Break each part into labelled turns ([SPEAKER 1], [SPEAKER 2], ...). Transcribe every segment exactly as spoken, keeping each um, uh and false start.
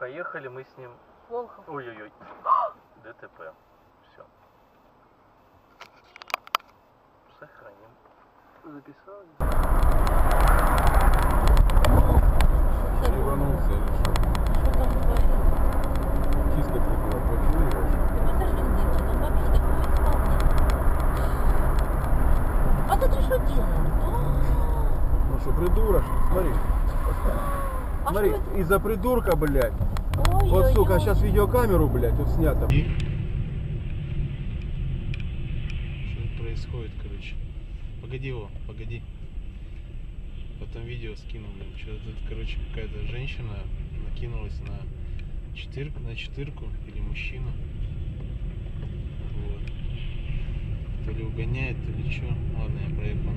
[SPEAKER 1] Поехали мы с ним.
[SPEAKER 2] Волхов.
[SPEAKER 1] Ой-ой-ой. ДТП. Все. Сохраним. Записал?
[SPEAKER 3] Ебанулся или что?
[SPEAKER 2] Что там бывает?
[SPEAKER 3] Киска прикрыла, почему его?
[SPEAKER 2] Подожди, там вообще такое исполнение. А ты что делаешь?
[SPEAKER 3] Ну что, придурок? Смотри.
[SPEAKER 2] А
[SPEAKER 3] Смотри,
[SPEAKER 2] что это?
[SPEAKER 3] из-за придурка, блядь.
[SPEAKER 2] Ой,
[SPEAKER 3] Вот,
[SPEAKER 2] ой,
[SPEAKER 3] сука,
[SPEAKER 2] ой.
[SPEAKER 3] сейчас видеокамеру, блядь, тут снято.
[SPEAKER 4] Что происходит, короче? Погоди его, погоди. Потом видео скину, блин. Что тут, короче, какая-то женщина накинулась на четырку, на четырку или мужчину. Вот. То ли угоняет, то ли что. Ладно, я проехал.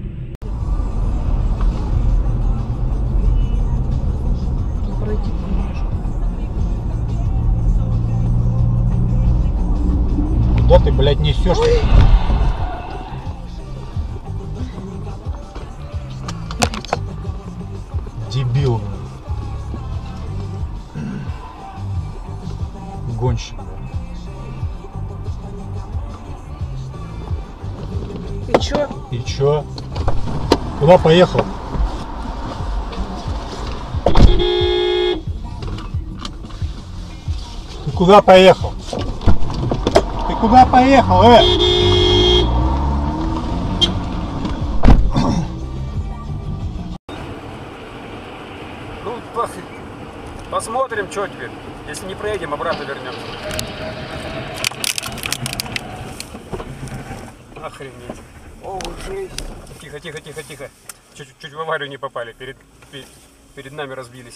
[SPEAKER 2] Пройти немножко.
[SPEAKER 4] Куда ты, блядь, несешь? Дебил. Гонщик.
[SPEAKER 2] И чё?
[SPEAKER 4] И чё? Куда поехал? Ты куда поехал? Ты куда поехал, э?
[SPEAKER 5] Ну, посмотрим, что теперь. Если не проедем, обратно вернемся. Охренеть. О, жесть. Тихо, тихо, тихо, тихо. Чуть-чуть в аварию не попали. Перед, перед, перед нами разбились.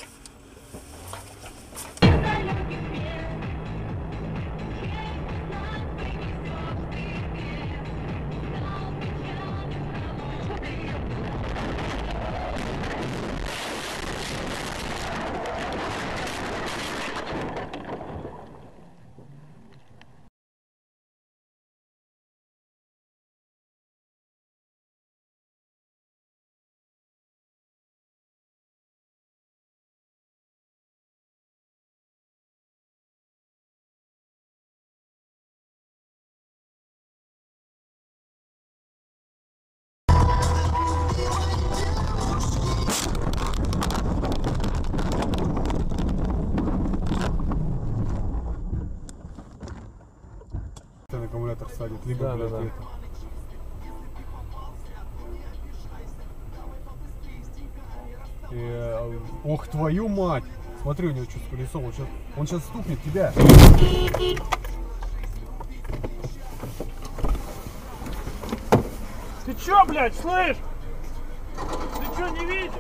[SPEAKER 3] Аккумулятор садит, либо,
[SPEAKER 4] Да,
[SPEAKER 3] блядь,
[SPEAKER 4] да, да.
[SPEAKER 3] это. Э, ох, твою мать! Смотри, у него что с колесом, он сейчас, он сейчас стукнет тебя.
[SPEAKER 5] Ты чё, блядь, слышь? Ты чё, не видишь?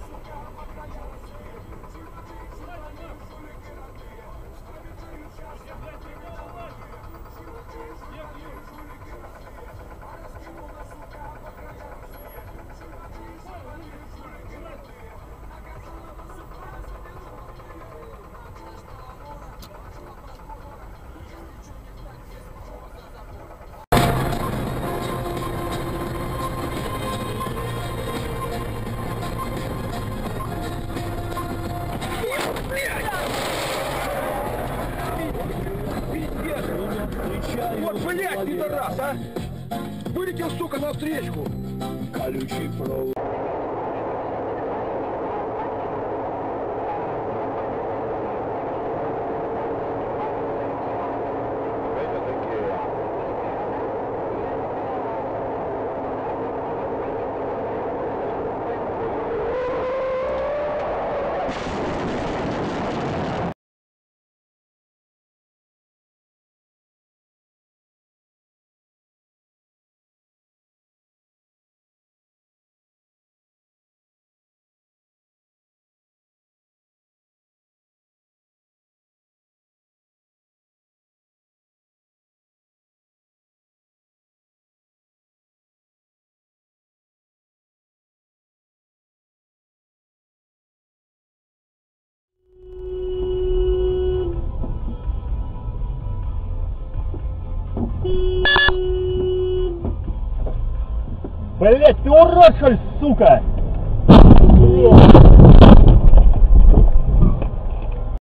[SPEAKER 6] Вот, блядь, пидорас, а! Вылетел, сука, на встречку! Колючий провод.
[SPEAKER 5] Блять, ты урод, что ли, сука?